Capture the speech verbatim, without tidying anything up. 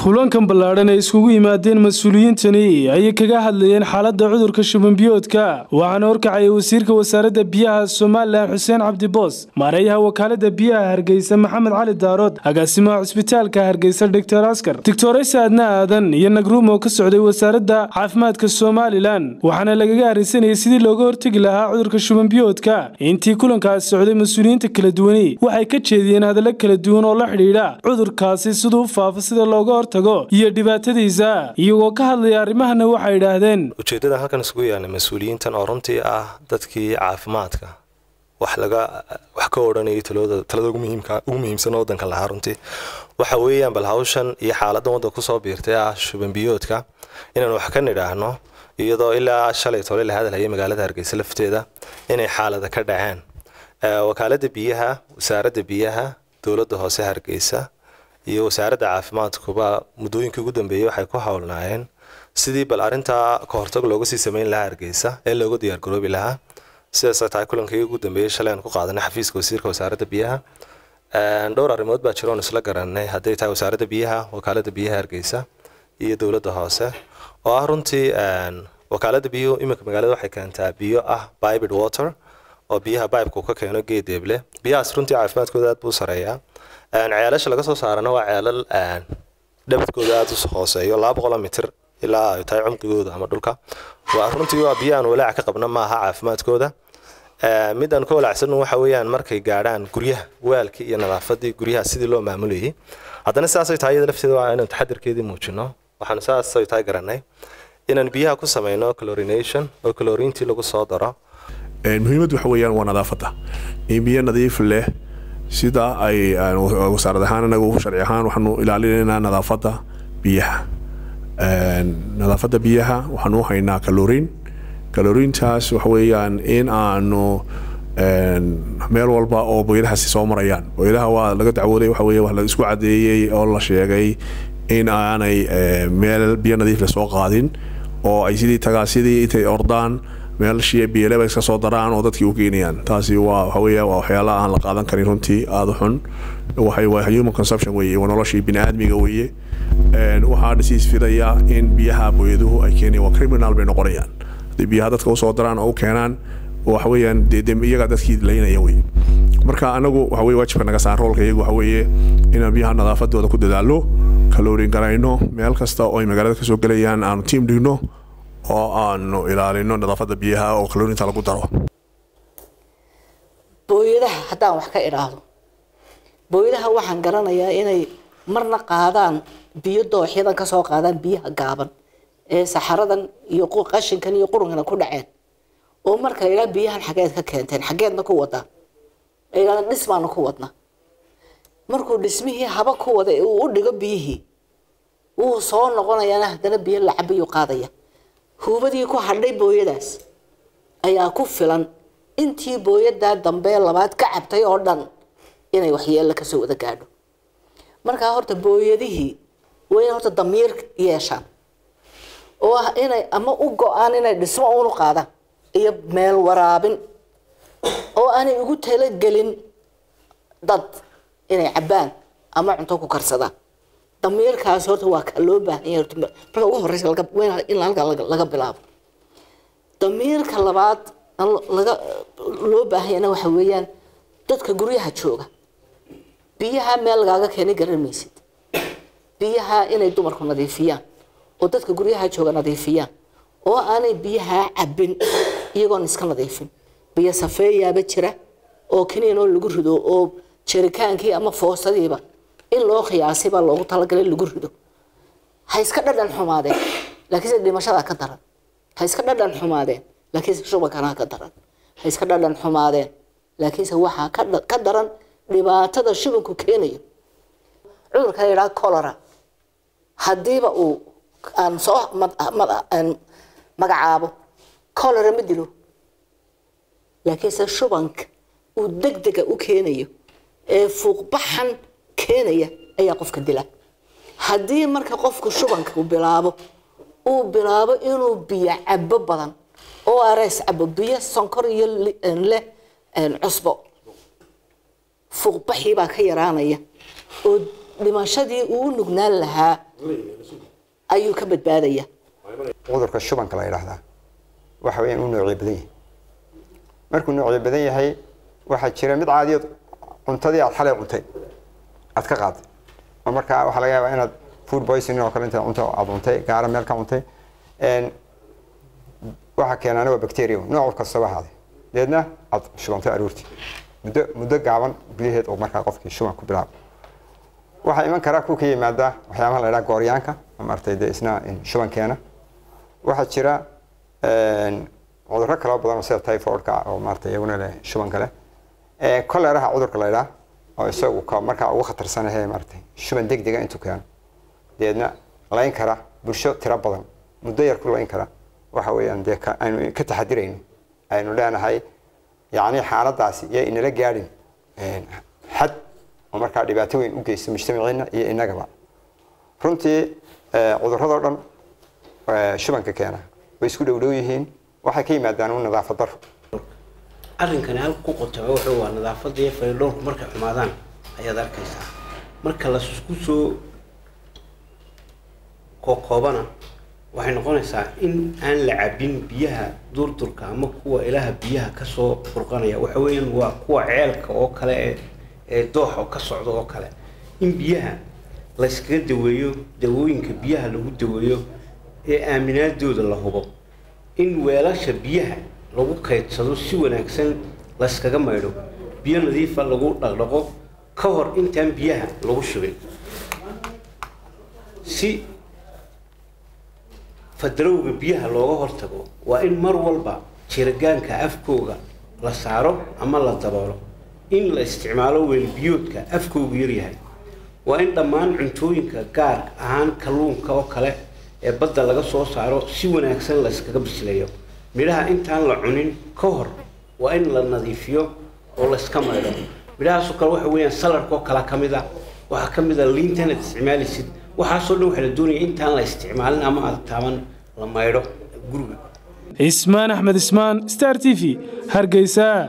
kulankan ballaaran ay isugu yimaadeen mas'uuliyiintani ay kaga hadlayeen xaaladda cudurka shuban biyoodka waxaana horkacay wasiirka wasaaradda biyaha Soomaaliland Xuseen Cabdi Boos maareeyaha wakaaladda biyaha Hargeysa Maxamed Cali Daarood agaasimaha cusbitaalka Hargeysa Doctor Askar Doctor Saadna Aadan iyo Nagruum oo ka socday wasaaradda caafimaadka Soomaaliland waxaana lagaga arinsanayay sidii looga hortagi lahaa cudurka shuban biyoodka intii kulankaas socday mas'uuliyiinta kala duwan waxay ka jeediyeen hadallo kala duwan oo la xiriira cudurkaasi sidoo faafo sida looga hortago iyo dhibaatadiisa iyagoo ka hadlaya arrimahana waxay yiraahdeen ujeedada halkan isugu yaana mas'uuliyiintan oo runtii ah dadkii caafimaadka wax laga wax ka oranayay talada talada ugu muhiimka ugu muhiimsan wadanka la runtii waxa weeyaan bal hawshan iyo xaaladda wadda ku soo biirtay ah shuban biyoodka inaan wax ka nidhaahno iyadoo ilaa shalay toole la hadalay magaalada Hargeysa lafteeda inay xaalada ka dhaceen wakaaladda biyaha wasaaradda biyaha dawladda hoose Hargeysa iyo wasaaradda caafimaadkuba muddooyinkii ugu dambeeyay waxay ku hawlnaayeen sidii bal arinta ka hortag looga sii sameyn lahaa Hargeysa ee loogu diyaar garoobi lahaa sidaas ay kulankii ugu dambeeyay shalayna ku qaadanay xafiiska wasiirka wasaaradda biyaha ee dhowr arrimood baa jiro isla garanay haday tahay wasaaradda biyaha wakaaladda biyaha Hargeysa iyo dawladda hoose oo runtii wakaaladda biyo imika magaalada waxay keentaa biyo ah piped water oo biyaha pipe-ku ka keeno geedeeble biyahaas runtii caafimaadkooda aad buu sareeyaa aan ceelasha laga soo saarana waa ceelal aan dhabadkooda aad u hooseeyo laba boqol mitir ilaa ay tahay cumqigooda ama dhulka waa runtii waa biyo aan walaac ka qabna ma aha caafimaadkooda ee midan ka walaacsan waxa weeyaan markay gaaraan guryaha waalka iyo nadaafadii guryaha sidii loo maamulayay haddana saas ay tahay lafteeda waa inaan taxadirkeedii muujino waxaan saas ay tahay garanay inaan biyaha ku sameeyno chlorination oo chlorine lagu soo daro ee muhiimadu waxa weeyaan waa nadaafada in biyo nadiif leh sida ay wasaaradda anagu sharci ahaan waxaanu ilaalinaynaa nadaafada biyaha ee nadaafada biyaha waxaanu haynaa chlorine chlorine-taas waxa weeyaan in aanu meel walba oo booyadahaasi soo marayaan booyadaha waa laga dacwooday waxa weeye wax la isku cadeeyay oo la sheegay in aanay meel biyo nadiif leh soo qaadin oo ay sidii tagaa sidii intay ordaan meel shii biyo iska soo daraan oo dadkii u keenayaan taasi waa waxa weeye waa waxyaalaha aan la qaadan karin runtii aad u xun waxay waa human consumption weeye waa noloshii bini'aadmiga weeye ee waxa dhisiis fidaya in biyaha booyaduhu ay keenayaan waa criminal bay noqonayaan hadii biyaha dadka u soo daraan oo keenaan waxa weeyaan deedem iyaga dadkii leeynaya weeye marka anagu waxa weeye waajibka naga saaran roolka iyagu waxa weeye in biyaha nadaafadooda ku dadaalo chlorine garayno meel kasta oo ay magaalada ka soo galayaan aanu team dhigno oo aanu ilaalino nadaafada biyaha oo chlorine lagu daro booyadaha hadaan wax ka iraado booyadaha waxaan garanayaa inay marna qaadaan biyo dooxyadan ka soo qaadaan biyaha gaaban ee saxaradan iyo qashinkan iyo qurunkan ku dhaceen oo marka ilaa biyahan xageed ka keenteen xageedna ku wada ilaa dhismaana ku wadna markuu dhismihii haba ku wada uu u dhigo biyihii uu soo noqonayaa hadana biyo la cabiyo qaadaya huubadii ku hadhay booyadaas ayaa ku filan intii booyada dambe labaad ka cabtay oo dhan inay waxyeello ka soo wada gaadho marka horta booyadihii way horta damiir yeeshaan oo inay ama u go'aan inay dhismo uunu qaadaan iyo meel waraabin oo aanay ugu talagelin dad inay cabaan ama cunto ku karsadaan damiirkaas horta waa ka loo baahan yahay marka ugu horeysa laga in halka laga bilaabo damiirka labaad laga loo baahan yahay waxa weeyaan dadka guryaha jooga biyaha meel lagaga keenay garanaysid biyaha inay dumarku nadiifiyaan oo dadka guryaha jooga nadiifiyaan oo aanay biyaha cabin iyagoo iska nadiifin biyo safeeyaaba jira oo kiniin oo lagu rido oo jerikaankii ama foosadiiba in loo qiyaasay baa loogu talagalay lagu rido ha iska dhadhan xumaadeen laakiin dhimashada ka daran ha iska dhadhan xumaadeen laakiin shubankana ka daran ha iska dhadhan xumaadeen laakiin waxa ka daran dhibaatada shubanku keenayo cudurka la yiraahdo cholera hadiiba uu aan soo magacaabo cholera ma dilo laakiin shubanka uu degdeg u keenayo ee fuuq baxan keenaya ayaa qofka dila hadii marka qofku shubanka uu bilaabo uu bilaabo inuu biyo cabo badan oo arees cabo biyo sonkor iyo leh cusbo fuuq baxi baa ka yaraanaya oo dhimashadii uu nugnaan lahaa ayuu ka badbaadaya cudurka shubanka la yiraahdaa waxa weeyaan uu noocyo badan yahay markuu noocyo badan yahay waxa jira mid caadi cuntadii aad xalay cuntay aad ka qaad oo marka waxa laga yaabaa inaad food poisoning oo kale inta cunto aad cuntay gaar meel ka cuntay een waxa keenana waa bacteria nooc kasta waxa haday deedna aad shubantay aruurti muddo muddo gaaban gudaheed oo marka qofkii shuban ku bilaabo waxa iman kara ku ka yimaada waxyaabaha la yiraahdo gooryaanka ama artayda isna shuban keena waxa jira een cudurro kala badan sida typhoid-ka oo maartay iyaguna leh shuban kale ee cholera cudurka la yiraahdo oo isagu ka marka ugu khatarsan yahay maartay shuban degdeg ah intuu keeno deedna layn kara bulsho tira badan muddo yar ku layn kara waxa weeyaan de ka aynu ka taxadirayno aynu leenahay yaani xaaladaasi iyo inala gaadhin een xad oo marka dhibaato weyn u geysto mujtamaceena iyo inagaba runtii cudurrada dhan shubanka keena way isku dhow dhow yihiin waxay ka yimaadaan nadaafad darro arrinkan hal ku qotobo wuxuu waa nadaafadda iyo fayldhowrku markay xumaadaan ayaad arkaysaa marka la isku soo koobana waxay noqonaysaa in aan la cabin biyaha durturka ama kuwa ilaha biyaha ka soo burqanaya waxa weeyaan waa kuwa ceelka oo kale ee doox oo ka socdo oo kale in biyaha la iskaga daweeyo dawooyinka biyaha lagu daweeyo ee aaminaadooda la hubo in weelasha biyaha lagu kaydsado si wanaagsan la iskaga maydho biyo nadiif ah lagu dhaqdhaqo ka hor intaan biyaha lagu shubin si fadarowga biyaha looga hortago waa in mar walba jirgaanka afkooga la saaro ama la daboolo in la isticmaalo weel biyoodka afkoogu yar yahay waa in dhammaan cuntooyinka gaar ahaan kalluunka oo kale ee badda laga soo saaro si wanaagsan la iskaga bisleeyo midhaha intaan la cunin ka hor waa in la nadiifiyo oo la iska maydho midhahaas oo kale waxa weeyaan saladka oo kale ka mid ah waxa ka mid ah liinta inaad isticmaalisid waxaasoo dhan waxa la doonaya intaan la isticmaalin ama aad taaban la maydho guriga ismaan axmed ismaan star t v hargeysa